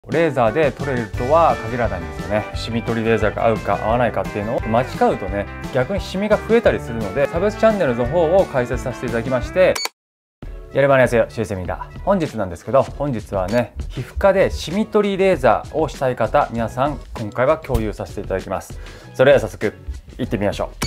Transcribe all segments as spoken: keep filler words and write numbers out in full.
レーザーで取れるとは限らないんですよね。シミ取りレーザーが合うか合わないかっていうのを間違うとね、逆にシミが増えたりするので、差別チャンネルの方を解説させていただきまして、やればねやせよ、シュウセミだ。本日なんですけど、本日はね、皮膚科でシミ取りレーザーをしたい方、皆さん今回は共有させていただきます。それでは早速行ってみましょう。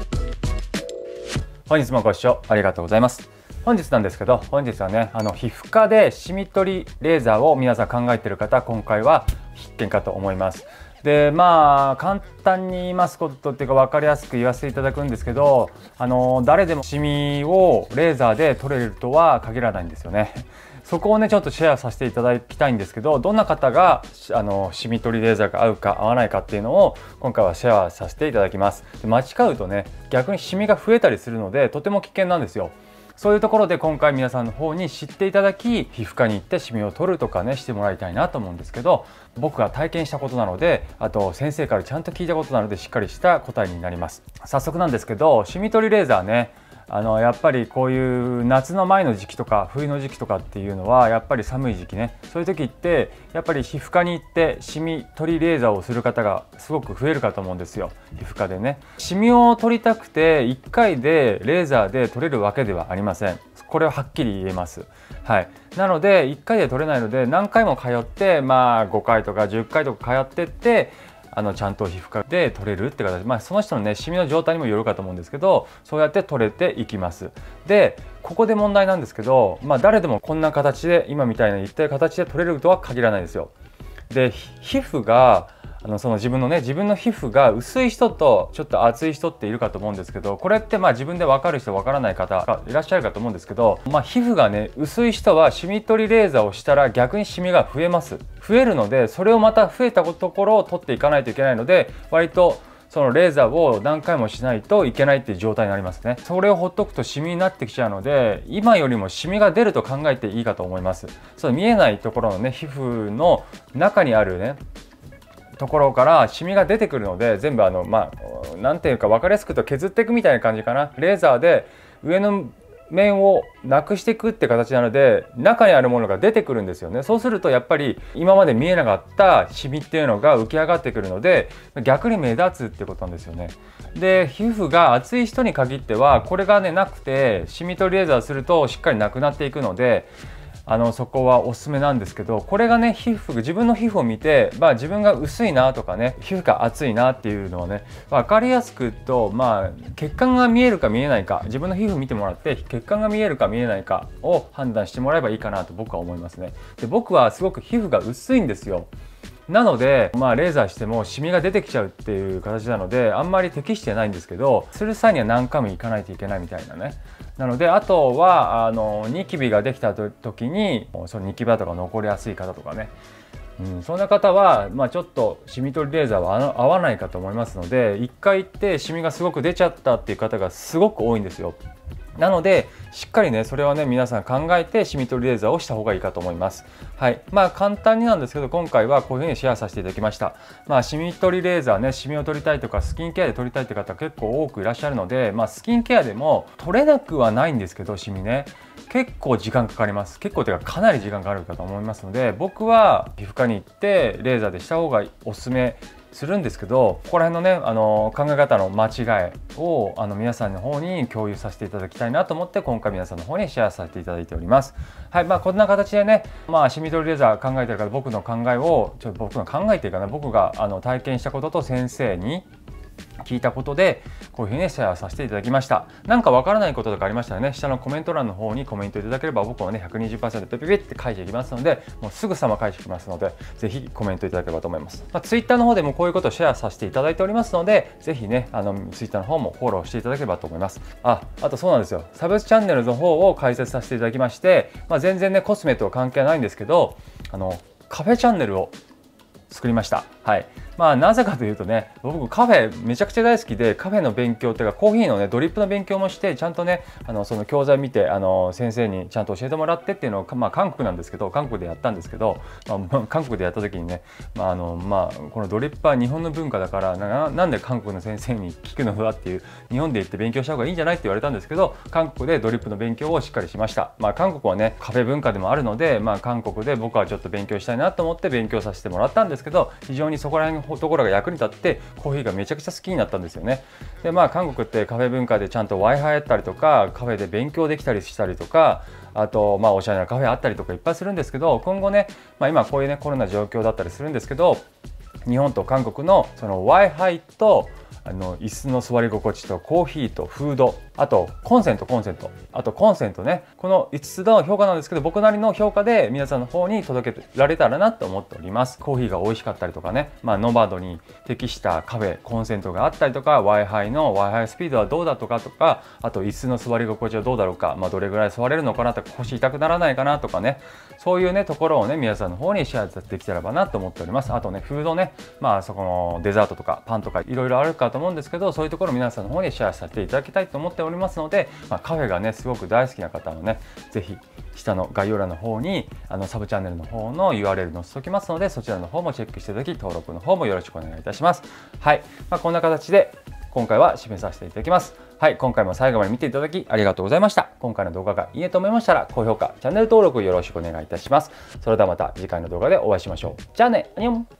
本日もご視聴ありがとうございます。本日なんですけど、本日はね、あの皮膚科でシミ取りレーザーを皆さん考えている方、今回は必見かと思います。で、まあ簡単に言いますことっていうか分かりやすく言わせていただくんですけど、あの誰でもシミをレーザーで取れるとは限らないんですよね。そこをねちょっとシェアさせていただきたいんですけど、どんな方があのシミ取りレーザーが合うか合わないかっていうのを今回はシェアさせていただきます。で、間違うとね逆にシミが増えたりするのでとても危険なんですよ。そういうところで今回皆さんの方に知っていただき、皮膚科に行ってシミを取るとかねしてもらいたいなと思うんですけど、僕が体験したことなので、あと先生からちゃんと聞いたことなのでしっかりした答えになります。早速なんですけど、シミ取りレーザーね、あのやっぱりこういう夏の前の時期とか冬の時期とかっていうのはやっぱり寒い時期ね、そういう時ってやっぱり皮膚科に行ってシミ取りレーザーをする方がすごく増えるかと思うんですよ。皮膚科でね、シミを取りたくていっかいでレーザーで取れるわけではありません。これははっきり言えます。はい、なのでいっかいで取れないので、何回も通ってまあごかいとかじゅっかいとか通ってってあのちゃんと皮膚科で取れるって形、まあ、その人のねシミの状態にもよるかと思うんですけど、そうやって取れていきます。でここで問題なんですけど、まあ、誰でもこんな形で今みたいな言った形で取れるとは限らないですよ。で皮膚があのその自分のね自分の皮膚が薄い人とちょっと厚い人っているかと思うんですけど、これってまあ自分で分かる人分からない方がいらっしゃるかと思うんですけど、まあ、皮膚がね薄い人はシミ取りレーザーをしたら逆にシミが増えます。増えるので、それをまた増えたところを取っていかないといけないので、割とそのレーザーを何回もしないといけないっていう状態になりますね。それをほっとくとシミになってきちゃうので、今よりもシミが出ると考えていいかと思います。そう見えないところのね皮膚の中にあるねところからシミが出てくるので、全部あのまあなんていうか分かりやすく言うと削っていくみたいな感じかな。レーザーで上の面をなくしていくって形なので、中にあるものが出てくるんですよね。そうするとやっぱり今まで見えなかったシミっていうのが浮き上がってくるので、逆に目立つってことなんですよね。で皮膚が厚い人に限ってはこれがねなくて、シミ取りレーザーするとしっかりなくなっていくので、あのそこはおすすめなんですけど、これがね皮膚自分の皮膚を見て、まあ、自分が薄いなとかね皮膚が厚いなっていうのをね分かりやすくと、まあ血管が見えるか見えないか、自分の皮膚見てもらって血管が見えるか見えないかを判断してもらえばいいかなと僕は思いますね。で僕はすごく皮膚が薄いんですよ。なので、まあ、レーザーしてもシミが出てきちゃうっていう形なのであんまり適してないんですけど、する際には何回も行かないといけないみたいなね。なのであとはあのニキビができた時にそのニキビ跡が残りやすい方とかね、うん、そんな方は、まあ、ちょっとシミ取りレーザーは合わないかと思いますので、いっかい行ってシミがすごく出ちゃったっていう方がすごく多いんですよ。なのでしっかりねそれはね皆さん考えてシミ取りレーザーをした方がいいかと思います。はい、まあ簡単になんですけど、今回はこういうふうにシェアさせていただきました。まあシミ取りレーザーね、シミを取りたいとかスキンケアで取りたいって方結構多くいらっしゃるので、まあスキンケアでも取れなくはないんですけど、シミね結構時間かかります。結構というかかなり時間かかるかと思いますので、僕は皮膚科に行ってレーザーでした方がおすすめするんですけど、ここら辺のねあの考え方の間違いをあの皆さんの方に共有させていただきたいなと思って、今回皆さんの方にシェアさせていただいております。はい、まあこんな形でね、まあシミ取りレーザー考えてるから僕の考えをちょっと僕の考えていうかね、僕があの体験したことと先生に聞いたことでこういうふうにシェアさせていただきました。なんかわからないこととかありましたらね、下のコメント欄の方にコメントいただければ僕はね ひゃくにじゅっパーセント ピピピって書いていきますので、もうすぐさま返してきますので、ぜひコメントいただければと思います。まあ、Twitter の方でもこういうことをシェアさせていただいておりますので、ぜひねあの Twitter の方もフォローしていただければと思います。あ、あとそうなんですよ、差別チャンネルの方を開設させていただきまして、まあ、全然ねコスメとは関係ないんですけど、あのカフェチャンネルを作りました。はい、 まあなぜかというとね、僕カフェめちゃくちゃ大好きで、カフェの勉強っていうかコーヒーのねドリップの勉強もして、ちゃんとねあのその教材見て、あの先生にちゃんと教えてもらってっていうのを、まあ韓国なんですけど、韓国でやったんですけど、まあ、韓国でやった時にね、まああのまあこのドリップは日本の文化だから、な、なんで韓国の先生に聞くのだっていう、日本で行って勉強した方がいいんじゃないって言われたんですけど、韓国でドリップの勉強をしっかりしました。まあ韓国はねカフェ文化でもあるので、まあ韓国で僕はちょっと勉強したいなと思って勉強させてもらったんですけど、非常にそこら辺のところが役に立ってコーヒーがめちゃくちゃ好きになったんですよね。でまあ韓国ってカフェ文化でちゃんと Wi-Fi あったりとか、カフェで勉強できたりしたりとか、あとまあおしゃれなカフェあったりとかいっぱいするんですけど、今後ね、まあ、今こういうねコロナ状況だったりするんですけど、日本と韓国のその Wi-Fi とあの椅子の座り心地とコーヒーとフード、あとコンセントコンセントあとコンセントね、このいつつの評価なんですけど、僕なりの評価で皆さんの方に届けられたらなと思っております。コーヒーが美味しかったりとかね、まあ、ノバドに適したカフェコンセントがあったりとか、 Wi-Fi の Wi-Fi スピードはどうだとかとか、あと椅子の座り心地はどうだろうか、まあ、どれぐらい座れるのかなとか、腰痛くならないかなとかね、そういうねところをね皆さんの方にシェアできたらばなと思っております。あとねフードね、まあそこのデザートとかパンとかいろいろあるかと思うんですけど、そういうところを皆さんの方にシェアさせていただきたいと思っておりますので、まあ、カフェがねすごく大好きな方はね、ぜひ下の概要欄の方にあのサブチャンネルの方の ユーアールエル 載せておきますので、そちらの方もチェックしていただき、登録の方もよろしくお願いいたします。はい、まあ、こんな形で今回は締めさせていただきます。はい、今回も最後まで見ていただきありがとうございました。今回の動画がいいねと思いましたら高評価、チャンネル登録よろしくお願いいたします。それではまた次回の動画でお会いしましょう。じゃあね、アニョン。